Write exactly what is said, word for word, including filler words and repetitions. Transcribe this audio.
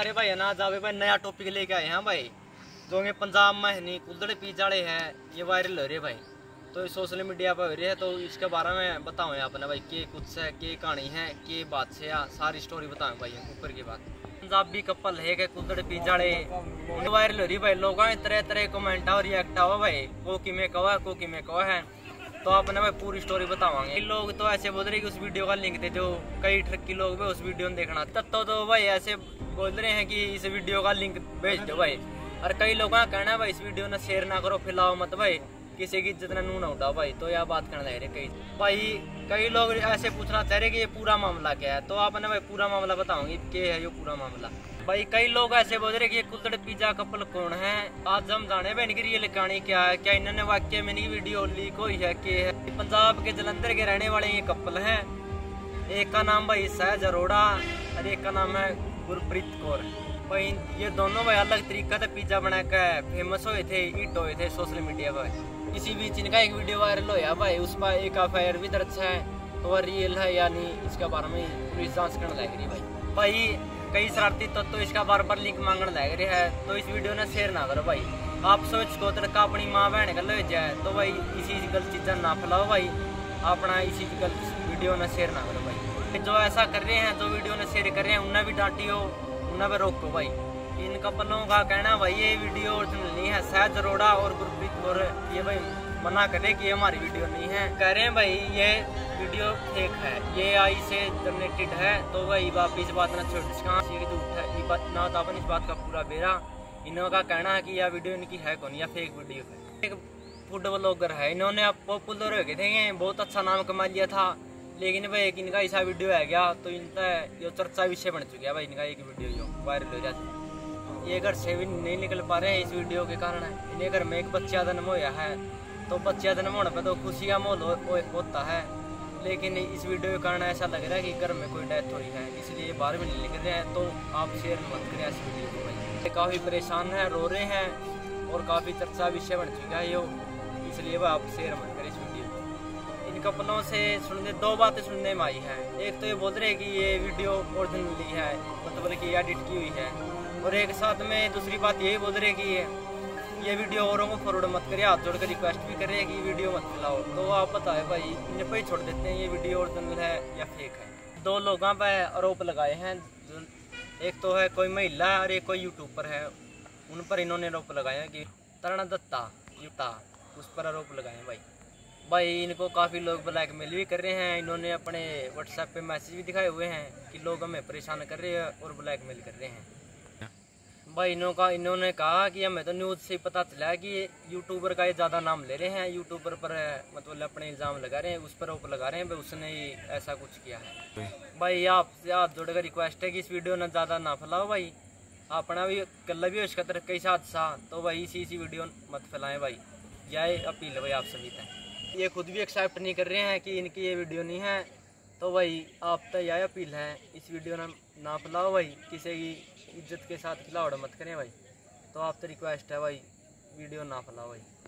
अरे भाई अनाज आवे भाई नया टॉपिक लेके आए हैं भाई, जो ये पंजाब में नहीं कुल्दड़ पिजाड़े हैं, ये वायरल हो रहे भाई, तो सोशल मीडिया पर हो रही है। तो इसके बारे में बताओ आपने भाई के कुछ है, के कहानी है, के बात से या सारी स्टोरी बताओ भाई ऊपर की बात। पंजाबी कपल है के कुल्दड़ पिजाड़े वायरल हो रही भाई, लोगों ने तरह तरह कमेंट और रिएक्ट हुआ भाई, को कि में कहा को कि में कहा है। तो आपने भाई पूरी स्टोरी बतावांगे। लोग तो ऐसे बोल रहे कि उस वीडियो का लिंक दे दो, कई ठक्की लोग भी उस वीडियो में देखना तब तो, तो भाई ऐसे बोल रहे हैं कि इस वीडियो का लिंक भेज दो भाई। और कई लोगों का कहना है भाई इस वीडियो ने शेयर ना करो, फैलाओ मत भाई, किसी की इज्जत न ना उठाओ भाई। तो यह बात करने लग रहे कई भाई, कई लोग ऐसे पूछना चाह रहे कि ये पूरा मामला क्या है। तो आपने भाई पूरा मामला बताऊंगी क्या है ये पूरा मामला भाई। कई लोग ऐसे बोल रहे कि ये कुल्दड़ पिज्जा कपल कौन है, आज हम जाने भाई इनकी रियल कहानी क्या है, क्या इन्होंने वाक्य में इनकी वीडियो लीक हुई है कि है। पंजाब के जलंधर के रहने वाले ये कपल हैं, एक का नाम भाई सहज अरोड़ा और एक का नाम है गुरप्रीत कौर भाई। ये दोनों भाई अलग तरीका से पिज्जा बना कर फेमस हुए थे, हिट हुए थे सोशल मीडिया पर। इसी बीच इनका एक वीडियो वायरल होया भाई, उस पर एक एफ आई आर भी दर्ज है, तो वह रियल है या नहीं इसके बारे में पुलिस जांच करने लग रही भाई। भाई कई शरारती तत्व तो इसका बार बार लिंक मांगने लग रहे हैं, तो इस वीडियो ने शेयर ना करो भाई। आप सोच को लड़का अपनी माँ बहन का ले जाए तो भाई इसी गलत चीज़ा ना फैलाओ भाई, अपना इसी गलत वीडियो ने शेयर ना करो भाई। जो ऐसा कर रहे हैं, जो वीडियो ने शेयर कर रहे हैं, उन्हें भी डांटियो, उन्हें भी रोको भाई। इन कपलों का कहना भाई ये वीडियो ओरिजिनल नहीं है, सहज अरोड़ा और गुरप्रीत कौर ये भाई मना करे कि ये हमारी वीडियो नहीं है, कह रहे हैं भाई ये वीडियो फेक है, ये आई से जनरेटेड है। तो भाई बाप इस बात ना छोड़ झूठ है ना, तो अपन इस बात का पूरा बेरा। इनका कहना है कि यह वीडियो इनकी है कौन, या फेक वीडियो है। एक फूड ब्लॉगर है, इन्होंने अब पॉपुलर हो गए थे, बहुत अच्छा नाम कमा लिया था, लेकिन भाई एक इनका ऐसा वीडियो है गया तो इनका ये चर्चा विषय बन चुका है भाई। इनका एक वीडियो जो वायरल हो रहा, ये घर से भी नहीं निकल पा रहे हैं इस वीडियो के कारण। इन्हें घर में एक बच्चा जन्म होया है, तो बच्चा जन्म होने पर तो खुशी का माहौल हो, होता है, लेकिन इस वीडियो के कारण ऐसा लग रहा है कि घर में कोई डेथ हुई है, इसलिए बाहर भी नहीं निकल रहे हैं। तो आप शेयर मत करें इस वीडियो को भाई। काफ़ी परेशान हैं, रो रहे हैं और काफ़ी चर्चा विषय बन चुका है ये, इसलिए वह आप शेयर मत करें इस वीडियो को। इन कपलों से सुनने दो बातें सुनने में आई है, एक तो ये बोल रहे हैं कि ये वीडियो ओरिजिनली है, मतलब कि एडिट की हुई है, और एक साथ में दूसरी बात यही बोल रहे हैं कि ये ये वीडियो औरों को फॉरवर्ड मत करिए, हाथ जोड़कर रिक्वेस्ट भी कर रहे हैं कि वीडियो मत फैलाओ। तो आप बताएं भाई, इन्हें पर ही छोड़ देते हैं ये वीडियो ओरिजिनल है या फेक है। दो लोगों पर आरोप लगाए हैं, एक तो है कोई महिला और एक कोई यूट्यूबर है, उन पर इन्होंने आरोप लगाए हैं कि तरणा दत्ता युता उस पर आरोप लगाए हैं भाई। भाई इनको काफ़ी लोग ब्लैकमेल भी कर रहे हैं, इन्होंने अपने व्हाट्सएप पे मैसेज भी दिखाए हुए हैं कि लोग हमें परेशान कर रहे हैं और ब्लैकमेल कर रहे हैं भाई। इन्हों का इन्होंने कहा कि हमें तो न्यूज़ से पता चला कि यूट्यूबर का ये ज़्यादा नाम ले रहे हैं, यूट्यूबर पर मतलब अपने इल्ज़ाम लगा रहे हैं, उस पर आरोप लगा रहे हैं भाई उसने ही ऐसा कुछ किया है भाई। आपसे हाथ जोड़कर रिक्वेस्ट है कि इस वीडियो ने ज़्यादा ना फैलाओ भाई, अपना भी कल भी उसका तरह कई हादसा, तो भाई इसी इसी वीडियो मत फैलाएं भाई, यह अपील है भाई आप सभी तक। ये खुद भी एक्सेप्ट नहीं कर रहे हैं कि इनकी ये वीडियो नहीं है, तो भाई आप तक यह अपील है इस वीडियो ने ना फैलाओ भाई, किसी की इज्जत के साथ खिलावड़ मत करें भाई। तो आप तो रिक्वेस्ट है भाई वीडियो ना फैलाओ भाई।